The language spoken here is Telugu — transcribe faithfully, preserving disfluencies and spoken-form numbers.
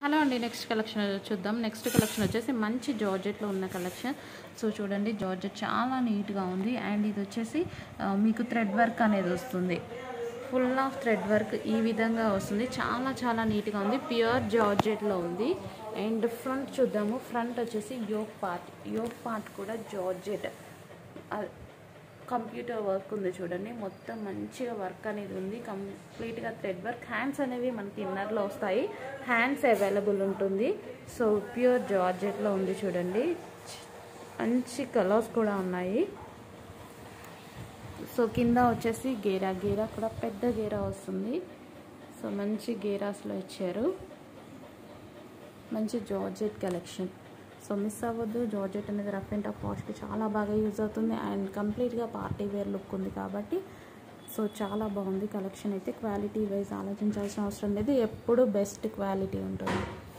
హలో అండి, నెక్స్ట్ కలెక్షన్ చూద్దాం. నెక్స్ట్ కలెక్షన్ వచ్చేసి మంచి జార్జెట్లో ఉన్న కలెక్షన్. సో చూడండి, జార్జెట్ చాలా నీట్గా ఉంది. అండ్ ఇది వచ్చేసి మీకు థ్రెడ్ వర్క్ అనేది వస్తుంది. ఫుల్ ఆఫ్ థ్రెడ్ వర్క్ ఈ విధంగా వస్తుంది. చాలా చాలా నీట్గా ఉంది. ప్యూర్ జార్జెట్లో ఉంది. అండ్ ఫ్రంట్ చూద్దాము. ఫ్రంట్ వచ్చేసి యోక్ పార్ట్ యోక్ పార్ట్ కూడా జార్జెట్ కంప్యూటర్ వర్క్ ఉంది. చూడండి, మొత్తం మంచిగా వర్క్ అనేది ఉంది. కంప్లీట్గా థ్రెడ్ వర్క్. హ్యాండ్స్ అనేవి మనకి ఇన్నర్లో వస్తాయి. హ్యాండ్స్ అవైలబుల్ ఉంటుంది. సో ప్యూర్ జార్జెట్లో ఉంది. చూడండి, మంచి కలర్స్ కూడా ఉన్నాయి. సో కింద వచ్చేసి గేరా గేరా కూడా పెద్ద గేరా వస్తుంది. సో మంచి గేరాస్లో ఇచ్చారు. మంచి జార్జెట్ కలెక్షన్. సో మిస్ అవ్వద్దు. జార్జెట్ అనేది రఫ్ అండ్ టఫ్ వాష్కి చాలా బాగా యూజ్ అవుతుంది. అండ్ కంప్లీట్గా పార్టీ వేర్ లుక్ ఉంది కాబట్టి సో చాలా బాగుంది కలెక్షన్ అయితే. క్వాలిటీ వైజ్ ఆలోచించాల్సిన అవసరం లేదు. ఎప్పుడు బెస్ట్ క్వాలిటీ ఉంటుంది.